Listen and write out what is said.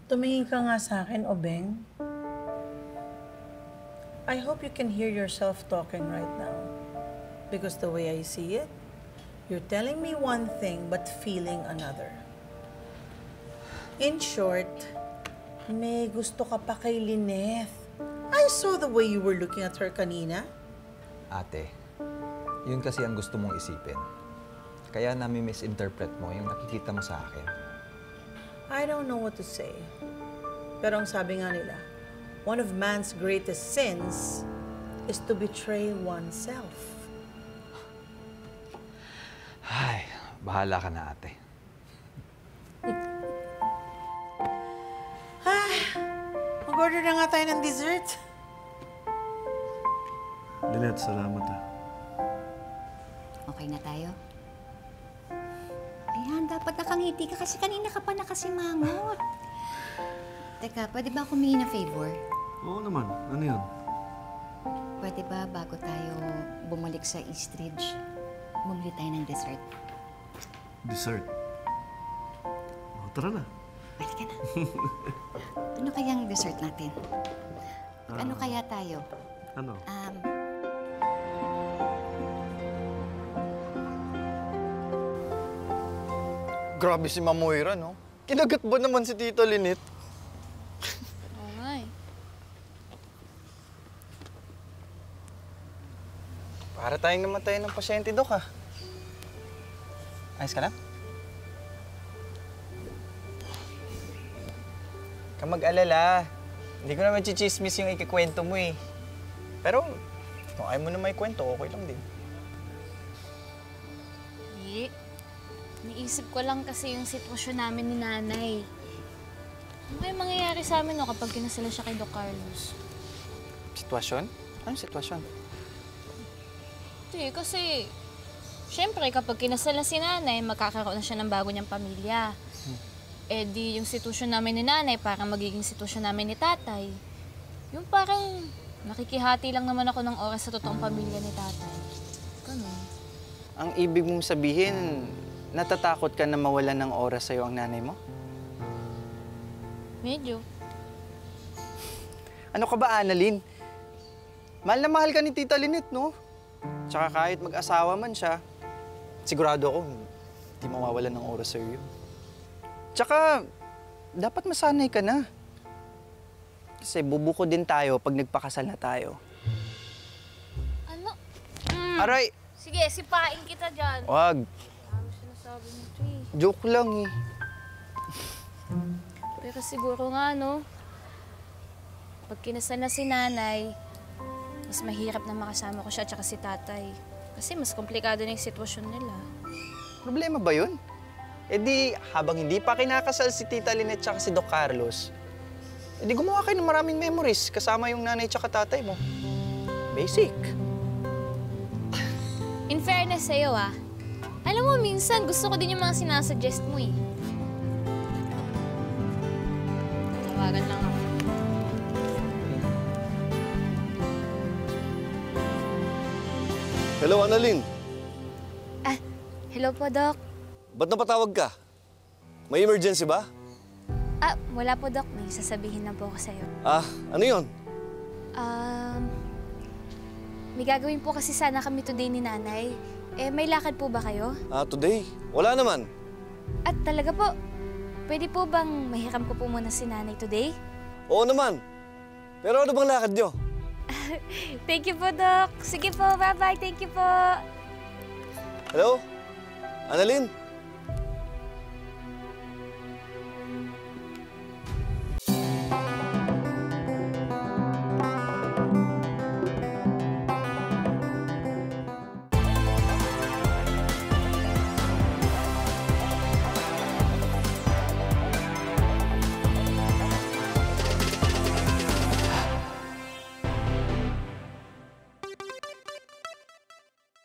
Tumingin ka nga sa akin, Obeng. I hope you can hear yourself talking right now. Because the way I see it, you're telling me one thing but feeling another. In short, may gusto ka pa kay Lynette. I saw the way you were looking at her kanina. Ate, yun kasi ang gusto mong isipin. Kaya nami-misinterpret mo yung nakikita mo sa akin. I don't know what to say. Pero ang sabi nga nila, one of man's greatest sins is to betray oneself. Ay, bahala ka na, ate. Mag-order na nga tayo ng dessert. Lynette, salamat ah. Okay na tayo? Ayan, dapat nakangiti ka kasi kanina ka pa nakasimangot. Teka, pwede ba ako humingi ng favor? Oo naman. Ano yun? Pwede ba bago tayo bumalik sa Eastridge, bumili tayo ng dessert? Dessert. O, tara na. Balik ka na. Ano kayang dessert natin? Ano kaya tayo? Ano? Grabe si Ma'am Moira, no? Kinagat ba naman si Tita Lynette? Oo nga eh. Para tayong namatay ng pasyente, Dok, ha? Ayos ka na? Ka mag-alala. Hindi ko naman chichismis yung ikikwento mo, eh. Pero, kung ayaw mo na may kwento, okay lang din. Hindi. Niisip ko lang kasi yung sitwasyon namin ni Nanay. Ano kaya mangyayari sa amin no, kapag kinasala siya kay Doc Carlos? Sitwasyon? Anong sitwasyon? Hindi, kasi... Siyempre, kapag kinasala si Nanay, magkakaroon na siya ng bago niyang pamilya. Eh di yung sitwasyon namin ni Nanay, parang magiging sitwasyon namin ni Tatay. Yung parang nakikihati lang naman ako ng oras sa totoong pamilya ni Tatay. Ganun. Ang ibig mong sabihin, natatakot ka na mawalan ng oras sa'yo ang nanay mo? Medyo. Ano ka ba, Annalyn? Mahal na mahal ka ni Tita Lynette, no? Tsaka kahit mag-asawa man siya, sigurado ako, hindi mawawalan ng oras sa'yo yun. Tsaka, dapat masanay ka na. Kasi bubuko din tayo pag nagpakasal na tayo. Ano? Aray! Sige, sipain kita dyan. Wag. Ano sinasabi mo ito eh? Joke lang eh. Pero siguro nga, no? Pag kinasal na si Nanay, mas mahirap na makasama ko siya at si Tatay. Kasi mas komplikado na yung sitwasyon nila. Problema ba yun? Eh di, habang hindi pa kinakasal si Tita Lynette tsaka si Doc Carlos, eh di gumawa kayo ng maraming memories kasama yung nanay tsaka tatay mo. Basic. In fairness sa'yo, alam mo, minsan gusto ko din yung mga sinasuggest mo eh. Tawagan lang ako. Hello, Annalyn. Hello po, Doc. Ba't napatawag ka? May emergency ba? Wala po, Doc. May sasabihin lang po ako sa'yo. Ano yun? May gagawin po kasi sana kami today ni Nanay. Eh, may lakad po ba kayo? Today? Wala naman. At talaga po, pwede po bang mahiram ko po muna si Nanay today? Oo naman. Pero ano bang lakad nyo? Thank you po, Doc. Sige po, bye-bye. Thank you po. Hello? Annalyn?